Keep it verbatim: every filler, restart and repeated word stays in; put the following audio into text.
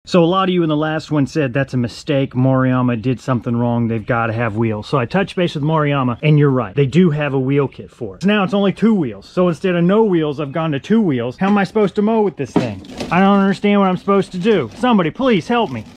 So a lot of you in the last one said that's a mistake. Moriyama did something wrong. They've got to have wheels. So I touched base with Moriyama, and you're right. They do have a wheel kit for it. So now it's only two wheels. So instead of no wheels, I've gone to two wheels. How am I supposed to mow with this thing? I don't understand what I'm supposed to do. Somebody, please help me.